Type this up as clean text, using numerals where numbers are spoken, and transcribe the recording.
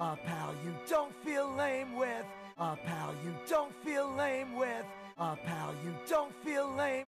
A pal you don't feel lame with. A pal you don't feel lame with. A pal you don't feel lame.